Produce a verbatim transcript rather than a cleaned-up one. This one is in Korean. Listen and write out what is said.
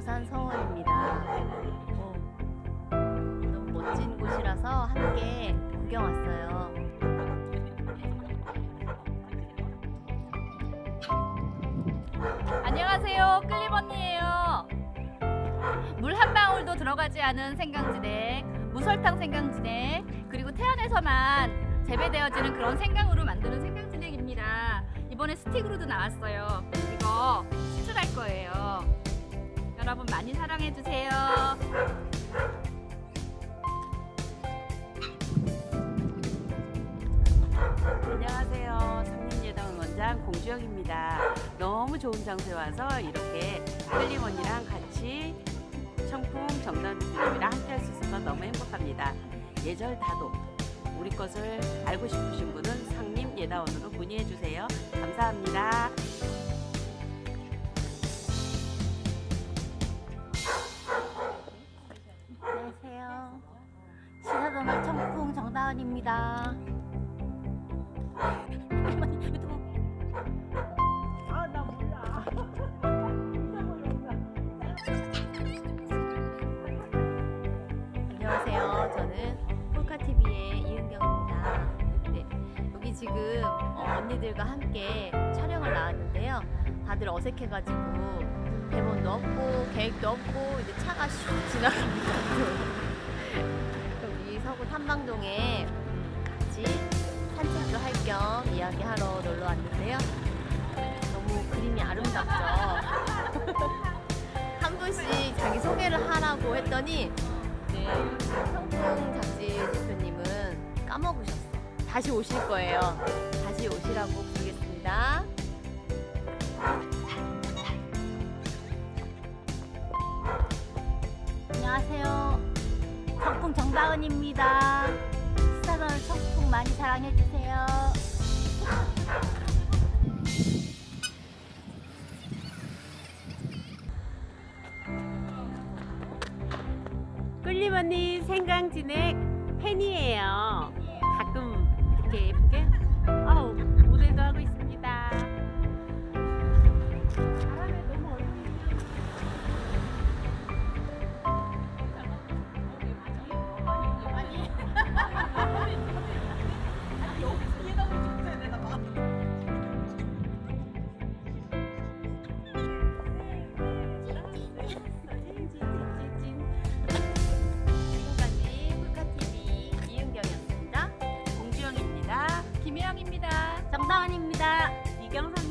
부산 서원입니다. 어, 너무 멋진 곳이라서 함께 구경 왔어요. 안녕하세요, 끌림 언니예요. 물 한 방울도 들어가지 않은 생강진액, 무설탕 생강진액, 그리고 태안에서만 재배되어지는 그런 생강으로 만드는 생강진액입니다. 이번에 스틱으로도 나왔어요. 이거 수출할 거예요. 여러분 많이 사랑해 주세요. 안녕하세요. 삼림예당 원장 공주영입니다. 너무 좋은 장소에 와서 이렇게 끌림 언니랑 같이 청풍 정다운님이랑 함께 할 수 있어서 너무 행복합니다. 예절 다도 우리 것을 알고 싶으신 분은 상림예다원으로 문의해 주세요. 감사합니다. 안녕하세요. 시사도널 청풍 정다운입니다. 아, 나 몰라. 안녕하세요. 저는 폴카티비의 이은경입니다. 네, 여기 지금 어, 언니들과 함께 촬영을 나왔는데요. 다들 어색해가지고 대본도 없고 계획도 없고 이제 차가 슉 지나갑니다. 여기 서구 탐방동에 같이 산책도 할 겸 이야기하러 놀러 왔는데요. 너무 그림이 아름답죠. 한 분씩 자기 소개를 하라고 했더니 네, 청풍 잡지 대표님은 까먹으셨어. 다시 오실 거예요. 다시 오시라고 부르겠습니다. 안녕하세요. 청풍 정다은입니다. 시사도널 청풍 많이 사랑해주세요. 끌림 언니 생강진액 팬이에요. 가끔 이렇게 예쁘게 아우 모델도 하고 있습니다. 바람에 너무 얼굴이 지금까지 폴카티비 이은경이었습니다. 공주영입니다. 김혜영입니다. 정다은입니다. 이경선